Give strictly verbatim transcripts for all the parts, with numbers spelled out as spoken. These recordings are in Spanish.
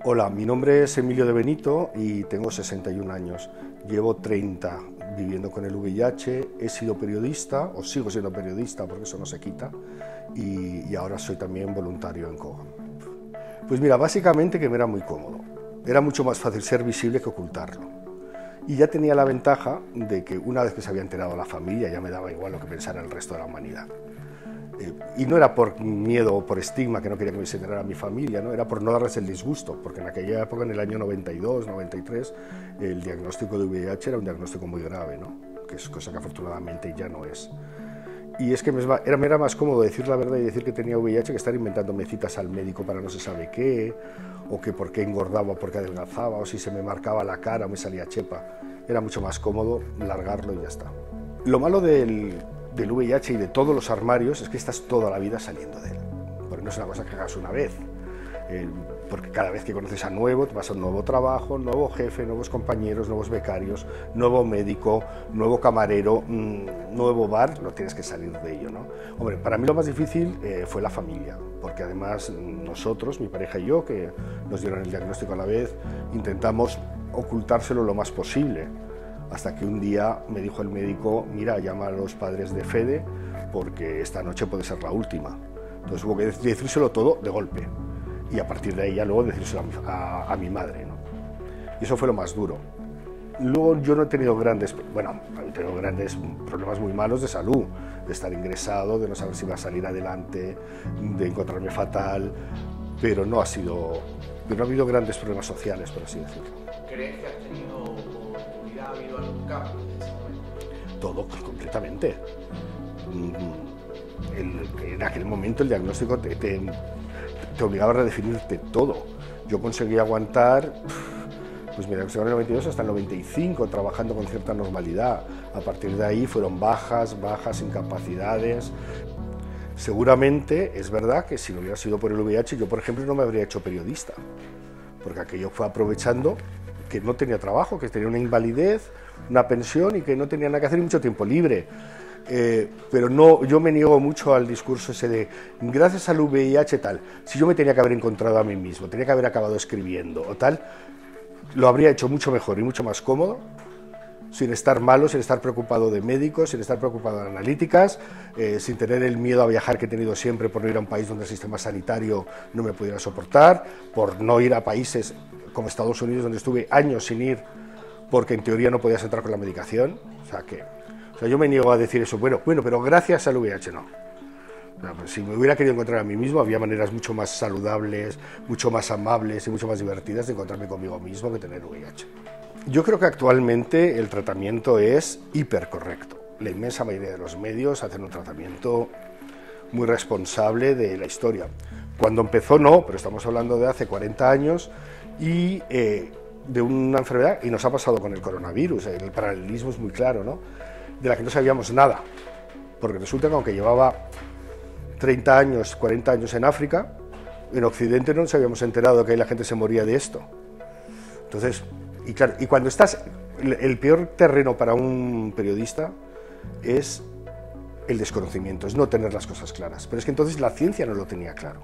Hola, mi nombre es Emilio de Benito y tengo sesenta y un años. Llevo treinta viviendo con el V I H, he sido periodista, o sigo siendo periodista porque eso no se quita, y, y ahora soy también voluntario en Cogam. Pues mira, básicamente que me era muy cómodo. Era mucho más fácil ser visible que ocultarlo. Y ya tenía la ventaja de que una vez que se había enterado la familia ya me daba igual lo que pensara el resto de la humanidad. Eh, y no era por miedo o por estigma, que no quería que me se enterara a mi familia, ¿no? Era por no darles el disgusto, porque en aquella época, en el año noventa y dos, noventa y tres, el diagnóstico de V I H era un diagnóstico muy grave, ¿no? Que es cosa que afortunadamente ya no es. Y es que me era, me era más cómodo decir la verdad y decir que tenía V I H que estar inventándome citas al médico para no se sabe qué, o que por qué engordaba o por qué adelgazaba, o si se me marcaba la cara o me salía chepa. Era mucho más cómodo largarlo y ya está. Lo malo del, del V I H y de todos los armarios es que estás toda la vida saliendo de él, porque no es una cosa que hagas una vez. Eh, porque cada vez que conoces a nuevo, te vas a un nuevo trabajo, nuevo jefe, nuevos compañeros, nuevos becarios, nuevo médico, nuevo camarero, mmm, nuevo bar, no tienes que salir de ello, ¿no? Hombre, para mí lo más difícil eh, fue la familia, porque además nosotros, mi pareja y yo, que nos dieron el diagnóstico a la vez, intentamos ocultárselo lo más posible, hasta que un día me dijo el médico, mira, llama a los padres de Fede, porque esta noche puede ser la última. Entonces hubo que decírselo todo de golpe. Y a partir de ahí ya luego decírselo a mi, a, a mi madre, ¿no? Y eso fue lo más duro. Luego yo no he tenido grandes, bueno, he tenido grandes problemas muy malos de salud, de estar ingresado, de no saber si iba a salir adelante, de encontrarme fatal, pero no ha sido, pero no ha habido grandes problemas sociales, por así decirlo. ¿Crees que has tenido oportunidad, ha habido algún cambio en ese momento? Todo, pues, completamente. El, en aquel momento el diagnóstico te, te te obligaba a redefinirte todo. Yo conseguí aguantar, pues mira, en el noventa y dos hasta el noventa y cinco, trabajando con cierta normalidad. A partir de ahí fueron bajas, bajas, incapacidades. Seguramente es verdad que si no hubiera sido por el V I H, yo, por ejemplo, no me habría hecho periodista, porque aquello fue aprovechando que no tenía trabajo, que tenía una invalidez, una pensión y que no tenía nada que hacer y mucho tiempo libre. Eh, pero no, yo me niego mucho al discurso ese de gracias al V I H tal, si yo me tenía que haber encontrado a mí mismo, tenía que haber acabado escribiendo o tal, lo habría hecho mucho mejor y mucho más cómodo, sin estar malo, sin estar preocupado de médicos, sin estar preocupado de analíticas, eh, sin tener el miedo a viajar que he tenido siempre por no ir a un país donde el sistema sanitario no me pudiera soportar, por no ir a países como Estados Unidos donde estuve años sin ir porque en teoría no podías entrar con la medicación, o sea que O sea, yo me niego a decir eso, bueno, bueno, pero gracias al V I H no. O sea, pues si me hubiera querido encontrar a mí mismo, había maneras mucho más saludables, mucho más amables y mucho más divertidas de encontrarme conmigo mismo que tener V I H. Yo creo que actualmente el tratamiento es hipercorrecto. La inmensa mayoría de los medios hacen un tratamiento muy responsable de la historia. Cuando empezó no, pero estamos hablando de hace cuarenta años y eh, de una enfermedad, y nos ha pasado con el coronavirus, el paralelismo es muy claro, ¿no? De la que no sabíamos nada, porque resulta que aunque llevaba treinta años, cuarenta años en África, en Occidente no nos habíamos enterado de que ahí la gente se moría de esto. Entonces, y claro, y cuando estás, el, el peor terreno para un periodista es el desconocimiento, es no tener las cosas claras, pero es que entonces la ciencia no lo tenía claro.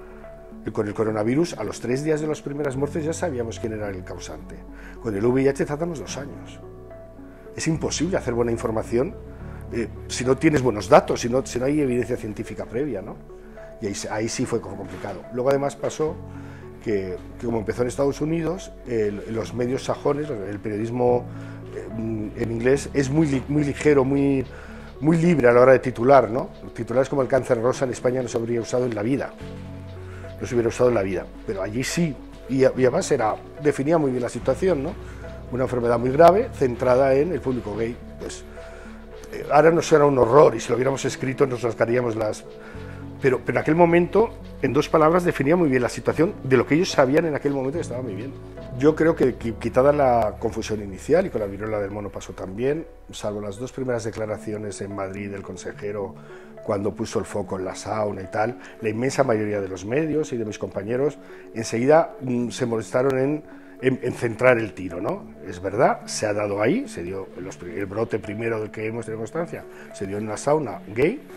Y con el coronavirus, a los tres días de las primeras muertes ya sabíamos quién era el causante. Con el V I H tardamos dos años. Es imposible hacer buena información eh, si no tienes buenos datos, si no, si no hay evidencia científica previa, ¿no? Y ahí, ahí sí fue complicado. Luego además pasó que, que como empezó en Estados Unidos, el, los medios sajones, el periodismo eh, en inglés es muy, muy ligero, muy, muy libre a la hora de titular, ¿no? Titulares como el cáncer rosa en España no se habría usado en la vida, no se hubiera usado en la vida, pero allí sí, y, y además era, definía muy bien la situación, ¿no? Una enfermedad muy grave, centrada en el público gay. Pues, eh, ahora nos suena un horror y si lo hubiéramos escrito nos rasgaríamos las... Pero, pero en aquel momento, en dos palabras, definía muy bien la situación de lo que ellos sabían en aquel momento que estaban viviendo. Yo creo que, que quitada la confusión inicial, y con la viruela del mono pasó también, salvo las dos primeras declaraciones en Madrid del consejero cuando puso el foco en la sauna y tal, la inmensa mayoría de los medios y de mis compañeros enseguida mmm, se molestaron en En, en centrar el tiro, ¿no? Es verdad, se ha dado ahí, se dio los, el brote primero del que hemos tenido constancia, se dio en una sauna gay,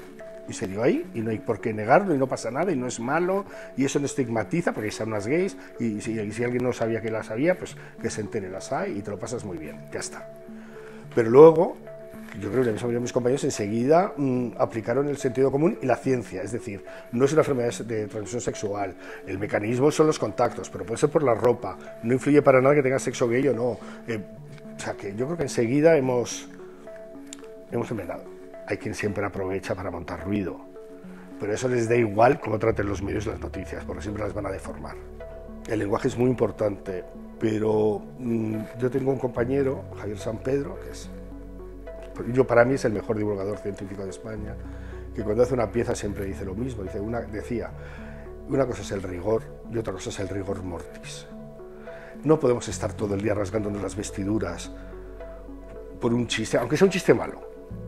Y se dio ahí, y no hay por qué negarlo, y no pasa nada, y no es malo, y eso no estigmatiza, porque hay saunas gays, y si, y si alguien no sabía que las había, pues que se entere, las hay, y te lo pasas muy bien, ya está. Pero luego, yo creo que la mayoría de mis compañeros enseguida mmm, aplicaron el sentido común y la ciencia, es decir, no es una enfermedad de transmisión sexual, el mecanismo son los contactos, pero puede ser por la ropa, no influye para nada que tengas sexo gay o no. Eh, o sea que yo creo que enseguida hemos, hemos enmendado. Hay quien siempre aprovecha para montar ruido, pero eso les da igual cómo traten los medios y las noticias, porque siempre las van a deformar. El lenguaje es muy importante, pero mmm, yo tengo un compañero, Javier San Pedro, que es, yo para mí es el mejor divulgador científico de España, que cuando hace una pieza siempre dice lo mismo, dice una, decía, una cosa es el rigor y otra cosa es el rigor mortis. No podemos estar todo el día rasgándonos las vestiduras por un chiste, aunque sea un chiste malo.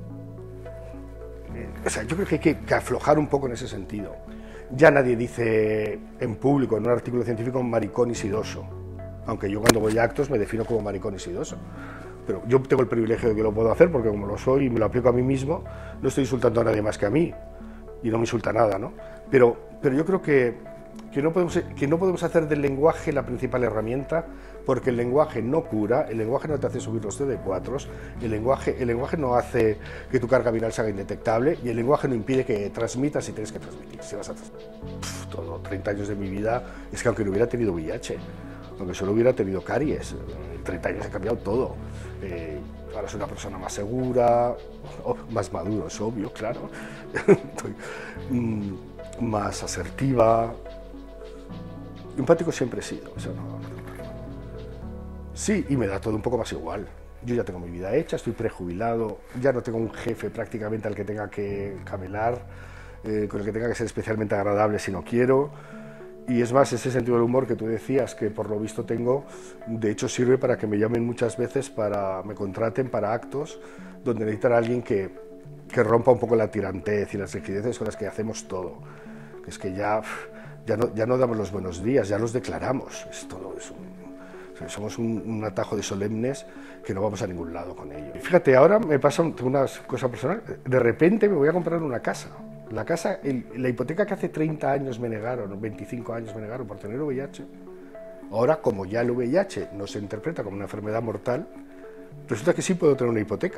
O sea, yo creo que hay que, que aflojar un poco en ese sentido. Ya nadie dice en público, en un artículo científico, maricón y sidoso. Aunque yo cuando voy a actos me defino como maricón y sidoso. Pero yo tengo el privilegio de que lo puedo hacer porque como lo soy y me lo aplico a mí mismo, no estoy insultando a nadie más que a mí. Y no me insulta nada, ¿no? Pero, pero yo creo que, que, no podemos, que no podemos hacer del lenguaje la principal herramienta, porque el lenguaje no cura, el lenguaje no te hace subir los C D cuatro, el lenguaje, el lenguaje no hace que tu carga viral se haga indetectable, y el lenguaje no impide que transmitas si tienes que transmitir. Si vas a Pff, todo, treinta años de mi vida, es que aunque no hubiera tenido V I H, aunque solo hubiera tenido caries, en treinta años he cambiado todo. Eh, ahora soy una persona más segura, oh, más maduro, es obvio, claro, Estoy, mm, más asertiva, empático siempre he sido, o sea, no, no. Sí, y me da todo un poco más igual. Yo ya tengo mi vida hecha, estoy prejubilado, ya no tengo un jefe prácticamente al que tenga que camelar, eh, con el que tenga que ser especialmente agradable si no quiero. Y es más, ese sentido del humor que tú decías, que por lo visto tengo, de hecho sirve para que me llamen muchas veces, para me contraten para actos donde necesitan a alguien que, que rompa un poco la tirantez y las rigideces con las que hacemos todo. Que es que ya, ya, no, ya no damos los buenos días, ya los declaramos. Es todo, es un... Somos un, un atajo de solemnes que no vamos a ningún lado con ello. Fíjate, ahora me pasa una cosa personal. De repente me voy a comprar una casa. La casa, el, la hipoteca que hace treinta años me negaron, veinticinco años me negaron por tener V I H, ahora como ya el V I H no se interpreta como una enfermedad mortal, resulta que sí puedo tener una hipoteca.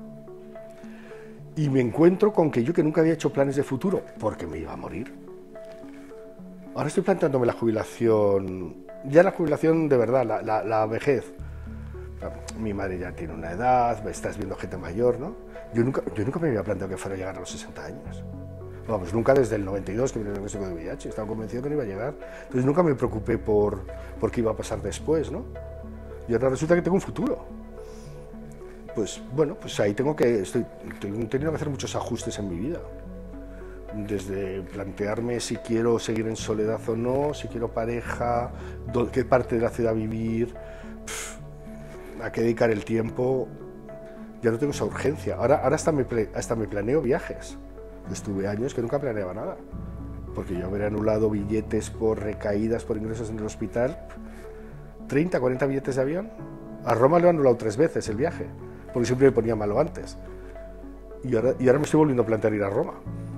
Y me encuentro con que yo, que nunca había hecho planes de futuro, porque me iba a morir, ahora estoy planteándome la jubilación... Ya la jubilación de verdad, la, la, la vejez. Mi madre ya tiene una edad, estás viendo gente mayor, ¿no? Yo nunca, yo nunca me había planteado que fuera a llegar a los sesenta años. Vamos, nunca desde el noventa y dos que vine el diagnóstico de V I H, estaba convencido que no iba a llegar. Entonces nunca me preocupé por, por qué iba a pasar después, ¿no? Y ahora resulta que tengo un futuro. Pues bueno, pues ahí tengo que, estoy, estoy teniendo que hacer muchos ajustes en mi vida. Desde plantearme si quiero seguir en soledad o no, si quiero pareja, qué parte de la ciudad vivir, pff, a qué dedicar el tiempo. Ya no tengo esa urgencia. Ahora, ahora hasta, me, hasta me planeo viajes. Estuve años que nunca planeaba nada, porque yo habría anulado billetes por recaídas, por ingresos en el hospital, treinta, cuarenta billetes de avión. A Roma lo he anulado tres veces el viaje, porque siempre me ponía malo antes. Y ahora, y ahora me estoy volviendo a plantear ir a Roma.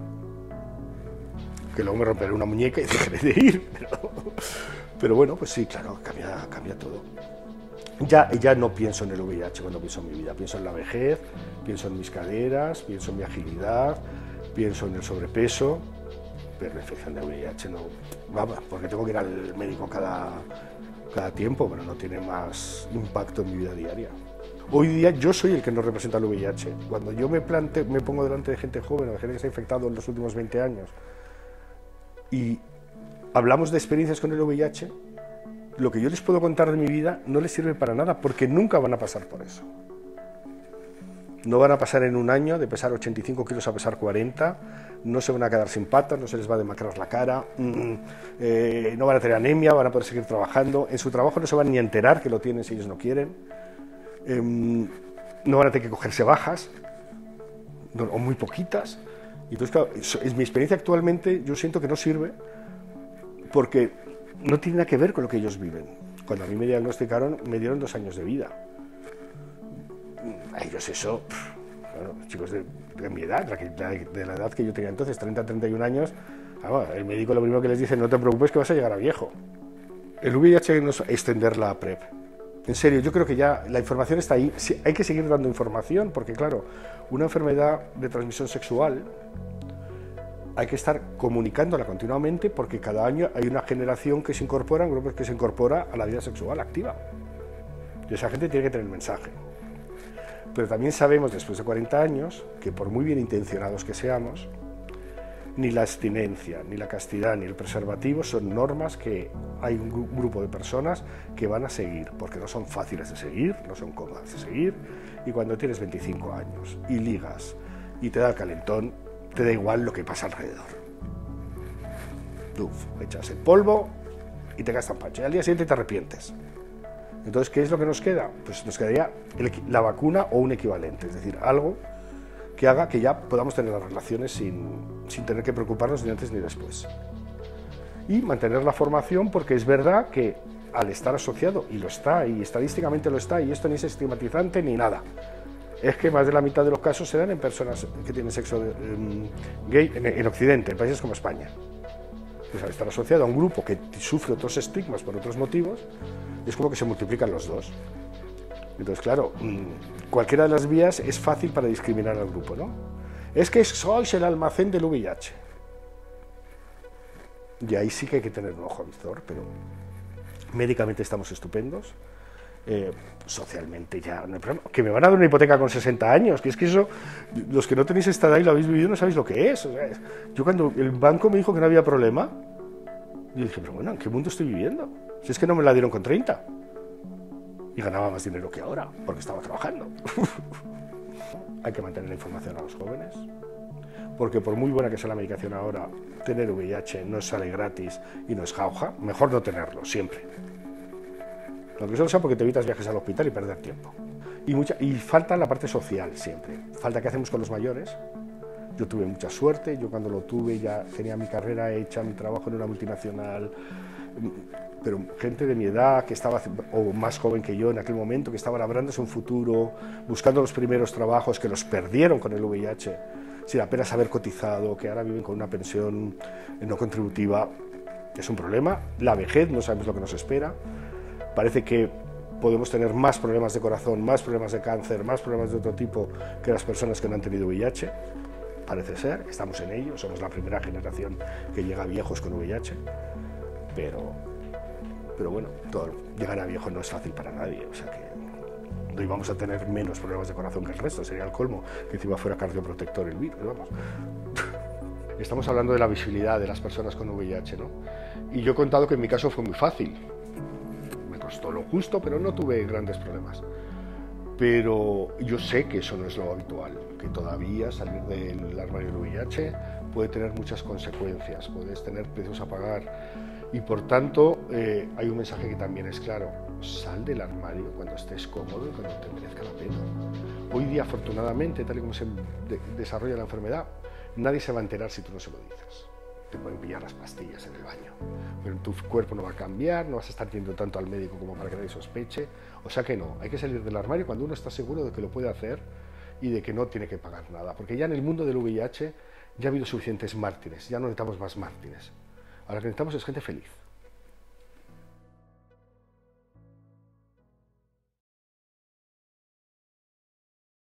Que luego me romperé una muñeca y dejaré de ir, pero, pero bueno, pues sí, claro, cambia, cambia todo. Ya, ya no pienso en el V I H cuando pienso en mi vida, pienso en la vejez, pienso en mis caderas, pienso en mi agilidad, pienso en el sobrepeso, pero la infección de V I H no, vamos, porque tengo que ir al médico cada, cada tiempo, pero no tiene más impacto en mi vida diaria. Hoy día yo soy el que no representa el V I H. Cuando yo me, plante, me pongo delante de gente joven o de gente que se ha infectado en los últimos veinte años, y hablamos de experiencias con el V I H, lo que yo les puedo contar de mi vida no les sirve para nada, porque nunca van a pasar por eso. No van a pasar en un año de pesar ochenta y cinco kilos a pesar cuarenta, no se van a quedar sin patas, no se les va a demacrar la cara, mm, eh, no van a tener anemia, van a poder seguir trabajando, en su trabajo no se van ni a enterar que lo tienen si ellos no quieren, eh, no van a tener que cogerse bajas, no, o muy poquitas. Entonces, claro, es mi experiencia actualmente, yo siento que no sirve porque no tiene nada que ver con lo que ellos viven. Cuando a mí me diagnosticaron, me dieron dos años de vida. A ellos eso, pff, bueno, chicos de, de mi edad, la que, la, de la edad que yo tenía entonces, treinta, treinta y un años, ah, el médico lo primero que les dice, no te preocupes que vas a llegar a viejo. El V I H no es extender la PrEP. En serio, yo creo que ya la información está ahí, sí, hay que seguir dando información, porque claro, una enfermedad de transmisión sexual hay que estar comunicándola continuamente, porque cada año hay una generación que se incorpora, un grupo que se incorpora a la vida sexual activa. Y esa gente tiene que tener el mensaje. Pero también sabemos, después de cuarenta años, que por muy bien intencionados que seamos, ni la abstinencia, ni la castidad, ni el preservativo son normas que hay un grupo de personas que van a seguir, porque no son fáciles de seguir, no son cómodas de seguir, y cuando tienes veinticinco años y ligas y te da el calentón, te da igual lo que pasa alrededor. Tú echas el polvo y te gastan pancha, y al día siguiente te arrepientes. Entonces, ¿qué es lo que nos queda? Pues nos quedaría el, la vacuna o un equivalente, es decir, algo que haga que ya podamos tener las relaciones sin, sin tener que preocuparnos ni antes ni después. Y mantener la formación, porque es verdad que al estar asociado, y lo está, y estadísticamente lo está, y esto ni es estigmatizante ni nada, es que más de la mitad de los casos se dan en personas que tienen sexo eh, gay en, en Occidente, en países como España. Pues al estar asociado a un grupo que sufre otros estigmas por otros motivos, es como que se multiplican los dos. Entonces, claro, cualquiera de las vías es fácil para discriminar al grupo, ¿no? Es que sois el almacén del V I H. Y ahí sí que hay que tener un ojo visor, pero médicamente estamos estupendos, eh, socialmente ya no hay problema. Que me van a dar una hipoteca con sesenta años, que es que eso, los que no tenéis esta edad y lo habéis vivido no sabéis lo que es. O sea, yo cuando el banco me dijo que no había problema, yo dije, pero bueno, ¿en qué mundo estoy viviendo? Si es que no me la dieron con treinta. Y ganaba más dinero que ahora, porque estaba trabajando. Hay que mantener la información a los jóvenes, porque por muy buena que sea la medicación ahora, tener V I H no sale gratis y no es jauja, mejor no tenerlo, siempre. Lo que solo sea porque te evitas viajes al hospital y perder tiempo. Y, mucha, y falta la parte social siempre. Falta qué hacemos con los mayores. Yo tuve mucha suerte, yo cuando lo tuve ya tenía mi carrera hecha, mi trabajo en una multinacional, pero gente de mi edad, que estaba, o más joven que yo en aquel momento, que estaba labrándose un futuro, buscando los primeros trabajos, que los perdieron con el V I H, sin apenas haber cotizado, que ahora viven con una pensión no contributiva, es un problema. La vejez, no sabemos lo que nos espera. Parece que podemos tener más problemas de corazón, más problemas de cáncer, más problemas de otro tipo que las personas que no han tenido V I H. Parece ser, estamos en ello, somos la primera generación que llega a viejos con V I H, pero, pero bueno, todo, llegar a viejo no es fácil para nadie, o sea que no íbamos a tener menos problemas de corazón que el resto, sería el colmo que encima fuera cardioprotector el virus, vamos. Estamos hablando de la visibilidad de las personas con V I H, ¿no? Y yo he contado que en mi caso fue muy fácil, me costó lo justo, pero no tuve grandes problemas. Pero yo sé que eso no es lo habitual, que todavía salir del armario del V I H puede tener muchas consecuencias, puedes tener precios a pagar y por tanto eh, hay un mensaje que también es claro, sal del armario cuando estés cómodo y cuando te merezca la pena. Hoy día afortunadamente, tal y como se de desarrolla la enfermedad, nadie se va a enterar si tú no se lo dices. Te pueden pillar las pastillas en el baño, pero tu cuerpo no va a cambiar, no vas a estar yendo tanto al médico como para que nadie sospeche, o sea que no, hay que salir del armario cuando uno está seguro de que lo puede hacer y de que no tiene que pagar nada, porque ya en el mundo del V I H ya ha habido suficientes mártires, ya no necesitamos más mártires, ahora lo que necesitamos es gente feliz.